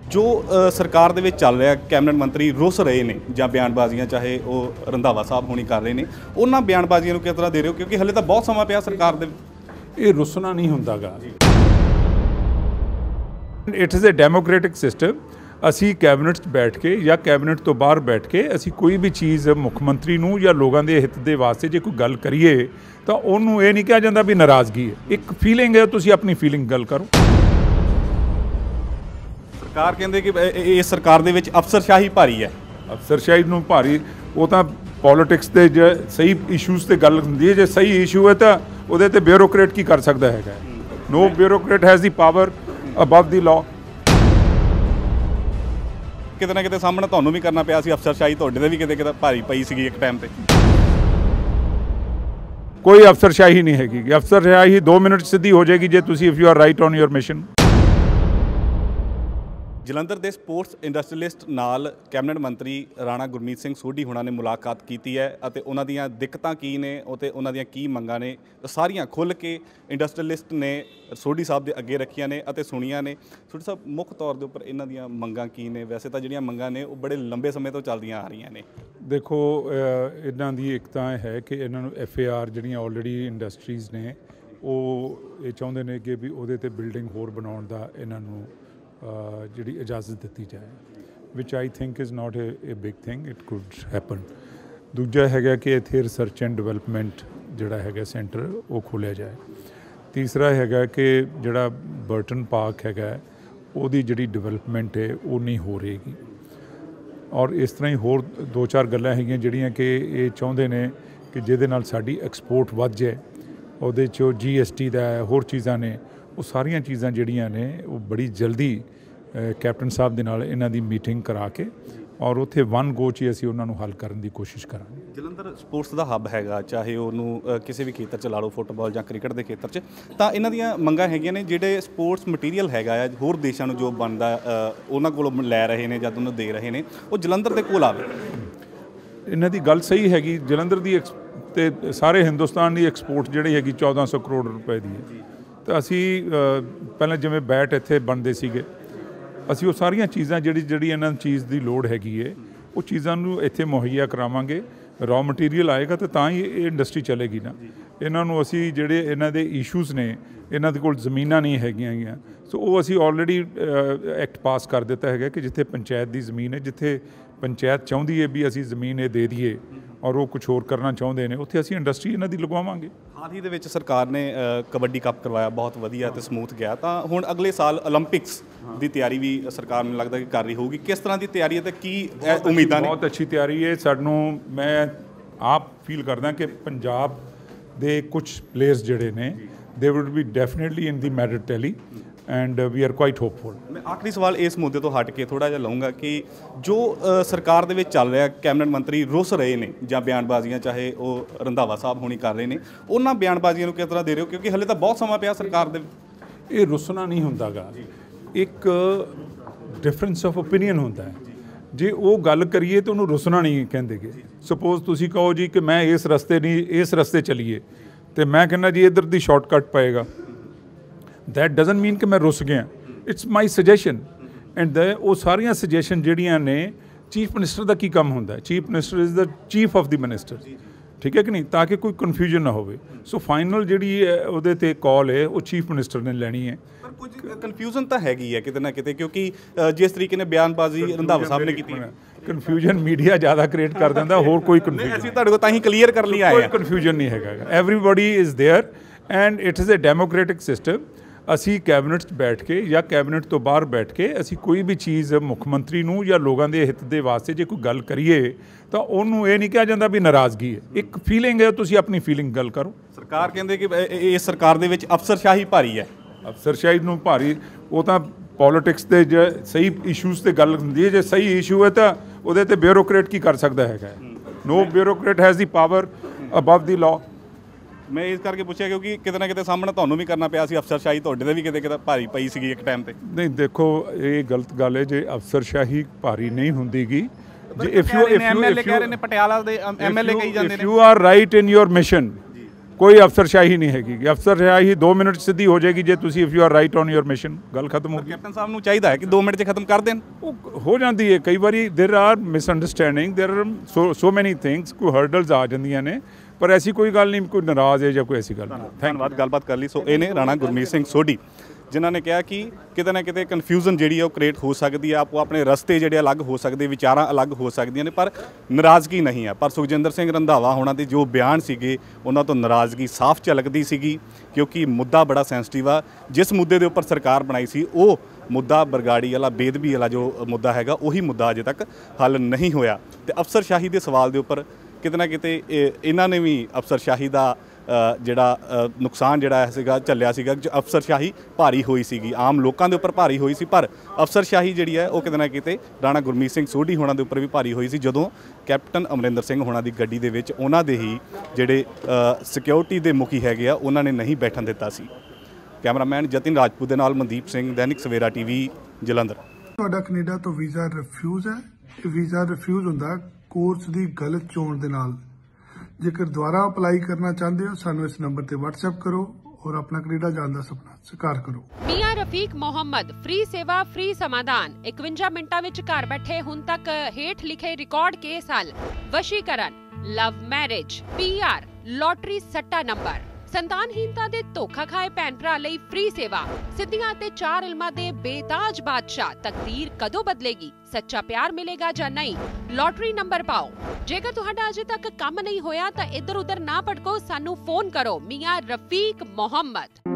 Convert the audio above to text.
ਜੋ ਸਰਕਾਰ ਦੇ ਵਿੱਚ ਚੱਲ ਰਿਹਾ ਕੈਬਨਿਟ ਮੰਤਰੀ ਰੁੱਸ ਰਹੇ ਨੇ ਜਾਂ ਬਿਆਨਬਾਜ਼ੀਆਂ ਚਾਹੇ ਉਹ ਰੰਧਾਵਾ ਸਾਹਿਬ ਹੋਣੀ ਕਰ ਰਹੇ ਨੇ ਉਹਨਾਂ ਬਿਆਨਬਾਜ਼ੀਆਂ ਨੂੰ ਕਿਸ ਤਰ੍ਹਾਂ ਦੇ ਰਹੇ ਹੋ ਕਿਉਂਕਿ ਹਲੇ ਤਾਂ ਬਹੁਤ ਸਮਾਂ ਪਿਆ ਸਰਕਾਰ ਦੇ ਇਹ ਰੁੱਸਣਾ ਨਹੀਂ ਹੁੰਦਾਗਾ it is a democratic system ਅਸੀਂ ਕੈਬਨਿਟ 'ਚ ਬੈਠ ਕੇ ਜਾਂ ਕੈਬਨਿਟ ਤੋਂ ਬਾਹਰ ਬੈਠ ਕੇ ਅਸੀਂ ਕੋਈ ਵੀ ਚੀਜ਼ ਮੁੱਖ ਮੰਤਰੀ ਨੂੰ ਜਾਂ ਲੋਕਾਂ ਦੇ ਹਿੱਤ ਦੇ ਵਾਸਤੇ ਜੇ ਕੋਈ ਗੱਲ ਕਰੀਏ ਤਾਂ ਉਹਨੂੰ ਇਹ ਨਹੀਂ ਕਿਹਾ ਜਾਂਦਾ ਵੀ ਨਾਰਾਜ਼ਗੀ ਹੈ ਇੱਕ ਫੀਲਿੰਗ ਹੈ ਤੁਸੀਂ ਆਪਣੀ ਫੀਲਿੰਗ ਗੱਲ ਕਰੋ ਸਰਕਾਰ ਕਹਿੰਦੇ ਕਿ ਇਸ ਸਰਕਾਰ ਦੇ ਵਿੱਚ ਅਫਸਰਸ਼ਾਹੀ ਭਾਰੀ ਹੈ ਅਫਸਰਸ਼ਾਹੀ ਨੂੰ ਭਾਰੀ ਉਹ ਤਾਂ ਪੋਲਿਟਿਕਸ ਦੇ ਜੇ ਸਹੀ ਇਸ਼ੂਜ਼ ਤੇ ਗੱਲ ਹੁੰਦੀ ਹੈ ਜੇ ਸਹੀ ਇਸ਼ੂ ਹੈ ਤਾਂ ਉਹਦੇ ਤੇ ਬਿਊਰੋਕਰੇਟ ਕੀ ਕਰ ਸਕਦਾ ਹੈਗਾ no bureaucrat has the power above the law ਕਿਤੇ ਨਾ ਕਿਤੇ ਸਾਹਮਣਾ ਤੁਹਾਨੂੰ ਵੀ ਕਰਨਾ ਪਿਆ ਸੀ ਅਫਸਰਸ਼ਾਹੀ ਤੁਹਾਡੇ ਤੇ ਵੀ ਕਿਤੇ ਭਾਰੀ ਪਈ ਸੀਗੀ ਇੱਕ ਟਾਈਮ ਤੇ ਕੋਈ ਅਫਸਰਸ਼ਾਹੀ ਨਹੀਂ ਹੈਗੀ ਅਫਸਰਸ਼ਾਹੀ 2 ਮਿੰਟ ਸਿੱਧੀ ਹੋ ਜਾਏਗੀ ਜੇ ਤੁਸੀਂ if you are right on your mission Jalandhar ਦੇ ਸਪੋਰਟਸ ਇੰਡਸਟਰੀਲਿਸਟ ਨਾਲ ਕੈਬਨਿਟ ਮੰਤਰੀ ਰਾਣਾ ਗੁਰਮੀਤ ਸਿੰਘ ਸੋਢੀ ਹੁਣਾਂ ਨੇ ਮੁਲਾਕਾਤ ਕੀਤੀ ਹੈ ਅਤੇ ਉਹਨਾਂ ਦੀਆਂ ਦਿੱਕਤਾਂ ਕੀ ਨੇ ਅਤੇ ਉਹਨਾਂ ਦੀਆਂ ਕੀ ਮੰਗਾਂ ਨੇ ਸਾਰੀਆਂ ਖੁੱਲ੍ਹ ਕੇ ਇੰਡਸਟਰੀਲਿਸਟ ਨੇ ਸੋਢੀ ਸਾਹਿਬ ਦੇ ਅੱਗੇ ਰੱਖੀਆਂ ਨੇ ਅਤੇ ਸੁਣੀਆਂ ਨੇ ਸੋਢੀ ਸਾਹਿਬ ਮੁੱਖ ਤੌਰ ਦੇ ਉੱਪਰ ਇਹਨਾਂ ਦੀਆਂ ਮੰਗਾਂ ਕੀ ਨੇ ਵੈਸੇ ਤਾਂ ਜਿਹੜੀਆਂ ਮੰਗਾਂ ਨੇ ਉਹ ਬੜੇ ਲੰਬੇ ਸਮੇਂ ਤੋਂ ਚੱਲਦੀਆਂ ਆ ਰਹੀਆਂ ਨੇ ਦੇਖੋ ਇਹਨਾਂ ਦੀ ਇੱਕ ਤਾਂ ਹੈ ਕਿ ਇਹਨਾਂ ਨੂੰ FAR ਜਿਹੜੀਆਂ ਆਲਰੇਡੀ ਇੰਡਸਟਰੀਜ਼ ਨੇ ਉਹ ਇਹ ਚਾਹੁੰਦੇ ਨੇ ਕਿ ਵੀ ਉਹਦੇ ਤੇ ਬਿਲਡਿੰਗ ਹੋਰ ਬਣਾਉਣ ਦਾ ਇਹਨਾਂ ਨੂੰ ਜਿਹੜੀ ਇਜਾਜ਼ਤ ਦਿੱਤੀ ਜਾਏ ਵਿਚ I think is not a big thing it could happen ਦੂਜਾ ਹੈਗਾ ਕਿ ਇੱਥੇ ਰਿਸਰਚ ਐਂਡ ਡਿਵੈਲਪਮੈਂਟ ਜਿਹੜਾ ਹੈਗਾ ਸੈਂਟਰ ਉਹ ਖੋਲ੍ਹਿਆ ਜਾਏ ਤੀਸਰਾ ਹੈਗਾ ਕਿ ਜਿਹੜਾ ਬਰਟਨ ਪਾਰਕ ਹੈਗਾ ਉਹਦੀ ਜਿਹੜੀ ਡਿਵੈਲਪਮੈਂਟ ਹੈ ਉਹ ਨਹੀਂ ਹੋ ਰਹੇਗੀ ਔਰ ਇਸ ਤਰ੍ਹਾਂ ਹੀ ਹੋਰ 2-4 ਗੱਲਾਂ ਹੈਗੀਆਂ ਜਿਹੜੀਆਂ ਕਿ ਇਹ ਚਾਹੁੰਦੇ ਨੇ ਕਿ ਜਿਹਦੇ ਨਾਲ ਸਾਡੀ ਐਕਸਪੋਰਟ ਵੱਧ ਜਾਏ ਉਹਦੇ 'ਚੋਂ GST ਦਾ ਹੋਰ ਚੀਜ਼ਾਂ ਨੇ ਉਹ ਸਾਰੀਆਂ ਚੀਜ਼ਾਂ ਜਿਹੜੀਆਂ ਨੇ ਉਹ ਬੜੀ ਜਲਦੀ ਕੈਪਟਨ ਸਾਹਿਬ ਦੇ ਨਾਲ ਇਹਨਾਂ ਦੀ ਮੀਟਿੰਗ ਕਰਾ ਕੇ ਔਰ ਉੱਥੇ ਵਨ ਗੋ 'ਚ ਅਸੀਂ ਉਹਨਾਂ ਨੂੰ ਹੱਲ ਕਰਨ ਦੀ ਕੋਸ਼ਿਸ਼ ਕਰਾਂਗੇ ਜਲੰਧਰ ਸਪੋਰਟਸ ਦਾ ਹੱਬ ਹੈਗਾ ਚਾਹੇ ਉਹਨੂੰ ਕਿਸੇ ਵੀ ਖੇਤਰ 'ਚ ਲਾ ਲਓ ਫੁੱਟਬਾਲ ਜਾਂ ਕ੍ਰਿਕਟ ਦੇ ਖੇਤਰ 'ਚ ਤਾਂ ਇਹਨਾਂ ਦੀਆਂ ਮੰਗਾਂ ਹੈਗੀਆਂ ਨੇ ਜਿਹੜੇ ਸਪੋਰਟਸ ਮਟੀਰੀਅਲ ਹੈਗਾ ਆ ਹੋਰ ਦੇਸ਼ਾਂ ਨੂੰ ਜੋ ਬਣਦਾ ਉਹਨਾਂ ਕੋਲੋਂ ਲੈ ਰਹੇ ਨੇ ਜਦ ਉਹਨੂੰ ਦੇ ਰਹੇ ਨੇ ਉਹ ਜਲੰਧਰ ਦੇ ਕੋਲ ਆਵੇ ਇਹਨਾਂ ਦੀ ਗੱਲ ਸਹੀ ਹੈਗੀ ਜਲੰਧਰ ਦੀ ਤੇ ਸਾਰੇ ਹਿੰਦੁਸਤਾਨ ਦੀ ਐਕਸਪੋਰਟ ਜਿਹੜੀ ਹੈਗੀ 1400 ਕਰੋੜ ਰੁਪਏ ਦੀ ਹੈ ਤਾਂ ਅਸੀਂ ਪਹਿਲਾਂ ਜਿਵੇਂ ਬੈਟ ਇੱਥੇ ਬਣਦੇ ਸੀਗੇ ਅਸੀਂ ਉਹ ਸਾਰੀਆਂ ਚੀਜ਼ਾਂ ਜਿਹੜੀ ਇਹਨਾਂ ਚੀਜ਼ ਦੀ ਲੋੜ ਹੈਗੀ ਹੈ ਉਹ ਚੀਜ਼ਾਂ ਨੂੰ ਇੱਥੇ ਮੁਹੱਈਆ ਕਰਾਵਾਂਗੇ ਰॉ ਮਟੀਰੀਅਲ ਆਏਗਾ ਤਾਂ ਹੀ ਇਹ ਇੰਡਸਟਰੀ ਚੱਲੇਗੀ ਨਾ ਇਹਨਾਂ ਨੂੰ ਅਸੀਂ ਜਿਹੜੇ ਇਹਨਾਂ ਦੇ ਇਸ਼ੂਜ਼ ਨੇ ਇਹਨਾਂ ਦੇ ਕੋਲ ਜ਼ਮੀਨਾਂ ਨਹੀਂ ਹੈਗੀਆਂ ਸੋ ਉਹ ਅਸੀਂ ਆਲਰੇਡੀ ਐਕਟ ਪਾਸ ਕਰ ਦਿੱਤਾ ਹੈਗਾ ਕਿ ਜਿੱਥੇ ਪੰਚਾਇਤ ਦੀ ਜ਼ਮੀਨ ਹੈ ਜਿੱਥੇ ਪੰਚਾਇਤ ਚਾਹੁੰਦੀ ਹੈ ਵੀ ਅਸੀਂ ਜ਼ਮੀਨ ਇਹ ਦੇ ਦਈਏ ਔਰ ਉਹ ਕੁਝ ਹੋਰ ਕਰਨਾ ਚਾਹੁੰਦੇ ਨੇ ਉੱਥੇ ਅਸੀਂ ਇੰਡਸਟਰੀ ਇਹਨਾਂ ਦੀ ਲਗਵਾਵਾਂਗੇ ਹਾਲ ਹੀ ਦੇ ਵਿੱਚ ਸਰਕਾਰ ਨੇ ਕਬੱਡੀ ਕੱਪ ਕਰਵਾਇਆ ਬਹੁਤ ਵਧੀਆ ਤੇ ਸਮੂਥ ਗਿਆ ਤਾਂ ਹੁਣ ਅਗਲੇ ਸਾਲ ਓਲੰਪਿਕਸ ਦੀ ਤਿਆਰੀ ਵੀ ਸਰਕਾਰ ਨੂੰ ਲੱਗਦਾ ਕਿ ਕਰ ਰਹੀ ਹੋਊਗੀ ਕਿਸ ਤਰ੍ਹਾਂ ਦੀ ਤਿਆਰੀ ਹੈ ਤੇ ਕੀ ਉਮੀਦਾਂ ਨੇ ਬਹੁਤ ਅੱਛੀ ਤਿਆਰੀ ਹੈ ਸਾਨੂੰ ਮੈਂ ਆਪ ਫੀਲ ਕਰਦਾ ਕਿ ਪੰਜਾਬ ਦੇ ਕੁਝ ਪਲੇਅਰਸ ਜਿਹੜੇ ਨੇ they would be definitely in the medal tally and we are quite hopeful ਮੈਂ ਆਖਰੀ ਸਵਾਲ ਇਸ ਮੁੱਦੇ ਤੋਂ ਹਟ ਕੇ ਥੋੜ੍ਹਾ ਜਿਹਾ ਲਊਂਗਾ ਕਿ ਜੋ ਸਰਕਾਰ ਦੇ ਵਿੱਚ ਚੱਲ ਰਿਹਾ ਕੈਬਨਿਟ ਮੰਤਰੀ ਰੁੱਸ ਰਹੇ ਨੇ ਜਾਂ ਬਿਆਨਬਾਜ਼ੀਆਂ ਚਾਹੇ ਉਹ ਰੰਧਾਵਾ ਸਾਹਿਬ ਹੋਣੀ ਕਰ ਰਹੇ ਨੇ ਉਹਨਾਂ ਬਿਆਨਬਾਜ਼ੀਆਂ ਨੂੰ ਕਿਸ ਤਰ੍ਹਾਂ ਦੇ ਰਹੇ ਹੋ ਕਿਉਂਕਿ ਹਲੇ ਤਾਂ ਬਹੁਤ ਸਮਾਂ ਪਿਆ ਸਰਕਾਰ ਦੇ ਇਹ ਰੁੱਸਣਾ ਨਹੀਂ ਹੁੰਦਾਗਾ ਇੱਕ ਡਿਫਰੈਂਸ ਆਫ ਓਪੀਨੀਅਨ ਹੁੰਦਾ ਹੈ ਜੇ ਉਹ ਗੱਲ ਕਰੀਏ ਤਾਂ ਉਹਨੂੰ ਰੁੱਸਣਾ ਨਹੀਂ ਕਹਿੰਦੇਗੇ ਸਪੋਜ਼ ਤੁਸੀਂ ਕਹੋ ਜੀ ਕਿ ਮੈਂ ਇਸ ਰਸਤੇ ਚੱਲੀਏ ਤੇ ਮੈਂ ਕਹਿੰਦਾ ਜੀ ਇੱਧਰ ਦੀ ਸ਼ਾਰਟਕਟ ਪਏਗਾ that doesn't mean ਕਿ ਮੈਂ ਰੁੱਸ ਗਿਆ ਇਟਸ ਮਾਈ ਸੁਜੈਸ਼ਨ ਐਂਡ ਉਹ ਸਾਰੀਆਂ ਸੁਜੈਸ਼ਨ ਜਿਹੜੀਆਂ ਨੇ ਚੀਫ ਮਿਨਿਸਟਰ ਦਾ ਕੀ ਕੰਮ ਹੁੰਦਾ chief minister is the chief of the minister ਠੀਕ ਹੈ ਕਿ ਨਹੀਂ ਤਾਂ ਕਿ ਕੋਈ ਕਨਫਿਊਜ਼ਨ ਨਾ ਹੋਵੇ ਸੋ ਫਾਈਨਲ ਜਿਹੜੀ ਉਹਦੇ ਤੇ ਕਾਲ ਹੈ ਉਹ ਚੀਫ ਮਿਨਿਸਟਰ ਨੇ ਲੈਣੀ ਹੈ ਪਰ ਕੁਝ ਕਨਫਿਊਜ਼ਨ ਤਾਂ ਹੈਗੀ ਹੈ ਕਿਤੇ ਨਾ ਕਿਤੇ ਕਿਉਂਕਿ ਜਿਸ ਤਰੀਕੇ ਨੇ ਬਿਆਨਬਾਜ਼ੀ ਰੰਧਾਵਾ ਸਾਹਿਬ ਨੇ ਕੀਤੀ ਕਨਫਿਊਜ਼ਨ ਮੀਡੀਆ ਜ਼ਿਆਦਾ ਕ੍ਰੀਏਟ ਕਰ ਦਿੰਦਾ ਹੋਰ ਕੋਈ ਕਨਫਿਊਜ਼ਨ ਅਸੀਂ ਤੁਹਾਡੇ ਕੋਲ ਤਾਂ ਹੀ ਕਲੀਅਰ ਕਰਨ ਲਈ ਆਏ ਕੋਈ ਕਨਫਿਊਜ਼ਨ ਨਹੀਂ ਹੈਗਾ everybody is there and it is a democratic system ਅਸੀਂ ਕੈਬਨਿਟ 'ਚ ਬੈਠ ਕੇ ਜਾਂ ਕੈਬਨਿਟ ਤੋਂ ਬਾਹਰ ਬੈਠ ਕੇ ਅਸੀਂ ਕੋਈ ਵੀ ਚੀਜ਼ ਮੁੱਖ ਮੰਤਰੀ ਨੂੰ ਜਾਂ ਲੋਕਾਂ ਦੇ ਹਿੱਤ ਦੇ ਵਾਸਤੇ ਜੇ ਕੋਈ ਗੱਲ ਕਰੀਏ ਤਾਂ ਉਹਨੂੰ ਇਹ ਨਹੀਂ ਕਿਹਾ ਜਾਂਦਾ ਵੀ ਨਾਰਾਜ਼ਗੀ ਹੈ ਇੱਕ ਫੀਲਿੰਗ ਹੈ ਤੁਸੀਂ ਆਪਣੀ ਫੀਲਿੰਗ ਗੱਲ ਕਰੋ ਸਰਕਾਰ ਕਹਿੰਦੇ ਕਿ ਇਸ ਸਰਕਾਰ ਦੇ ਵਿੱਚ ਅਫਸਰਸ਼ਾਹੀ ਭਾਰੀ ਹੈ ਅਫਸਰਸ਼ਾਹੀ ਨੂੰ ਭਾਰੀ ਉਹ ਤਾਂ ਪੋਲਿਟਿਕਸ ਦੇ ਜੇ ਸਹੀ ਇਸ਼ੂਜ਼ ਤੇ ਗੱਲ ਹੁੰਦੀ ਹੈ ਜੇ ਸਹੀ ਇਸ਼ੂ ਹੈ ਤਾਂ ਉਹਦੇ ਤੇ ਬਿਊਰੋਕਰੇਟ ਕੀ ਕਰ ਸਕਦਾ ਹੈਗਾ no bureaucrat has the power above the law ਮੈਂ ਇਸ ਕਰਕੇ ਪੁੱਛਿਆ ਕਿਉਂਕਿ ਕਿਤੇ ਨਾ ਕਿਤੇ ਸਾਹਮਣਾ ਤੁਹਾਨੂੰ ਵੀ ਕਰਨਾ ਪਿਆ ਸੀ ਅਫਸਰਸ਼ਾਹੀ ਤੁਹਾਡੇ ਤੇ ਵੀ ਕਿਤੇ ਭਾਰੀ ਪਈ ਸੀਗੀ ਇੱਕ ਟਾਈਮ ਤੇ ਨਹੀਂ ਦੇਖੋ ਇਹ ਗਲਤ ਗੱਲ ਹੈ ਜੇ ਅਫਸਰਸ਼ਾਹੀ ਭਾਰੀ ਨਹੀਂ ਹੁੰਦੀਗੀ ਜੇ ਇਫ ਯੂ ਕਹਿ ਰਹੇ ਨੇ ਪਟਿਆਲਾ ਦੇ MLA ਕਹੀ ਜਾਂਦੇ ਨੇ if you are right in your mission ਕੋਈ ਅਫਸਰਸ਼ਾਹੀ ਨਹੀਂ ਹੈਗੀ। ਅਫਸਰਸ਼ਾਹੀ 2 ਮਿੰਟ 'ਚ ਸਿੱਧੀ ਹੋ ਜਾਏਗੀ ਜੇ ਤੁਸੀਂ if you are right on your mission, ਗੱਲ ਖਤਮ ਹੋ ਗਈ। ਕੈਪਟਨ ਸਾਹਿਬ ਨੂੰ ਚਾਹੀਦਾ ਹੈ ਕਿ 2 ਮਿੰਟ 'ਚ ਖਤਮ ਕਰ ਦੇਣ। ਉਹ ਹੋ ਜਾਂਦੀ ਹੈ ਕਈ ਵਾਰੀ, there are misunderstanding, there are so many things, ਕੋਈ ਹਰਡਲਸ ਆ ਜਾਂਦੀਆਂ ਨੇ, ਪਰ ਐਸੀ ਕੋਈ ਗੱਲ ਨਹੀਂ ਕੋਈ ਨਾਰਾਜ਼ ਹੈ ਜਾਂ ਕੋਈ ਐਸੀ ਗੱਲ ਨਹੀਂ। ਧੰਨਵਾਦ ਗੱਲਬਾਤ ਕਰ ਲਈ। ਸੋ ਇਹ ਨੇ ਰਾਣਾ ਗੁਰਮੀਤ ਸਿੰਘ ਸੋਢੀ, ਜਿਨ੍ਹਾਂ ਨੇ ਕਿਹਾ ਕਿ ਕਿਤੇ ਨਾ ਕਿਤੇ ਕਨਫਿਊਜ਼ਨ ਜਿਹੜੀ ਹੈ ਉਹ ਕ੍ਰੀਏਟ ਹੋ ਸਕਦੀ ਹੈ, ਆਪੋ ਆਪਣੇ ਰਸਤੇ ਜਿਹੜੇ ਅਲੱਗ ਹੋ ਸਕਦੇ, ਵਿਚਾਰਾਂ ਅਲੱਗ ਹੋ ਸਕਦੀਆਂ ਨੇ, ਪਰ ਨਾਰਾਜ਼ਗੀ ਨਹੀਂ ਹੈ। ਪਰ ਸੁਖਜਿੰਦਰ ਸਿੰਘ ਰੰਧਾਵਾ ਹੋਣਾ ਦੇ ਜੋ ਬਿਆਨ ਸੀਗੇ ਉਹਨਾਂ ਤੋਂ ਨਾਰਾਜ਼ਗੀ ਸਾਫ਼ ਝਲਕਦੀ ਸੀਗੀ, ਕਿਉਂਕਿ ਮੁੱਦਾ ਬੜਾ ਸੈਂਸਿਟਿਵ ਆ। ਜਿਸ ਮੁੱਦੇ ਦੇ ਉੱਪਰ ਸਰਕਾਰ ਬਣਾਈ ਸੀ ਉਹ ਮੁੱਦਾ ਬਰਗਾੜੀ ਵਾਲਾ, ਬੇਦਬੀ ਵਾਲਾ ਜੋ ਮੁੱਦਾ ਹੈਗਾ, ਉਹੀ ਮੁੱਦਾ ਅਜੇ ਤੱਕ ਹੱਲ ਨਹੀਂ ਹੋਇਆ। ਤੇ ਅਫਸਰਸ਼ਾਹੀ ਦੇ ਸਵਾਲ ਦੇ ਉੱਪਰ ਕਿਤੇ ਨਾ ਕਿਤੇ ਇਹਨਾਂ ਨੇ ਵੀ ਅਫਸਰਸ਼ਾਹੀ ਦਾ ਜਿਹੜਾ ਨੁਕਸਾਨ ਜਿਹੜਾ ਸੀਗਾ ਝੱਲਿਆ ਸੀਗਾ। ਅਫਸਰਸ਼ਾਹੀ ਭਾਰੀ ਹੋਈ ਸੀਗੀ, ਆਮ ਲੋਕਾਂ ਦੇ ਉੱਪਰ ਭਾਰੀ ਹੋਈ ਸੀ, ਪਰ ਅਫਸਰਸ਼ਾਹੀ ਜਿਹੜੀ ਹੈ ਉਹ ਕਿਤੇ ਨਾ ਕਿਤੇ ਰਾਣਾ ਗੁਰਮੀਤ ਸਿੰਘ ਸੋਢੀ ਹੋਣਾ ਦੇ ਉੱਪਰ ਵੀ ਭਾਰੀ ਹੋਈ ਸੀ, ਜਦੋਂ ਕੈਪਟਨ ਅਮਰਿੰਦਰ ਸਿੰਘ ਹੋਣਾ ਦੀ ਗੱਡੀ ਦੇ ਵਿੱਚ ਉਹਨਾਂ ਦੇ ਹੀ ਜਿਹੜੇ ਸਿਕਿਉਰਿਟੀ ਦੇ ਮੁਖੀ ਹੈਗੇ ਆ ਉਹਨਾਂ ਨੇ ਨਹੀਂ ਬੈਠਣ ਦਿੱਤਾ ਸੀ। ਕੈਮਰਾਮੈਨ ਜਤਿਨ ਰਾਜਪੂਤ ਦੇ ਨਾਲ ਮਨਦੀਪ ਸਿੰਘ, ਦੈਨਿਕ ਸਵੇਰਾ ਟੀਵੀ, ਜਲੰਧਰ। ਤੁਹਾਡਾ ਕੈਨੇਡਾ ਤੋਂ ਵੀਜ਼ਾ ਰਿਫਿਊਜ਼ ਹੈ। ਇਹ ਵੀਜ਼ਾ ਰਿਫਿਊਜ਼ ਹੁੰਦਾ ਕੋਰਸ ਦੀ ਗਲਤ ਚੋਣ ਦੇ ਨਾਲ। ਜੇਕਰ ਦੁਬਾਰਾ ਅਪਲਾਈ ਕਰਨਾ ਚਾਹੁੰਦੇ ਹੋ ਸਾਨੂੰ ਇਸ ਨੰਬਰ ਤੇ WhatsApp ਕਰੋ और अपना कनेडा जाने का सुपना साकार करो। मियां रफीक मोहम्मद, फ्री सेवा फ्री समाधान। 51 मिनटां विच घर बैठे हुण तक हेठ लिखे रिकॉर्ड केस हल, वशीकरण, लव मैरिज, PR, लॉटरी सट्टा नंबर, संतानहीनता दे धोखा खाए भैन भरा लई फ्री सेवा, सिद्धियां ते 4 इल्मां दे बेताज बादशाह। तकदीर कदों बदलेगी, सच्चा प्यार मिलेगा जां नहीं, लॉटरी नंबर पाओ। जेकर तुहाडा अजे तक काम नहीं होया तां इधर उधर ना भटको, सानू फोन करो। मियां रफीक मोहम्मद।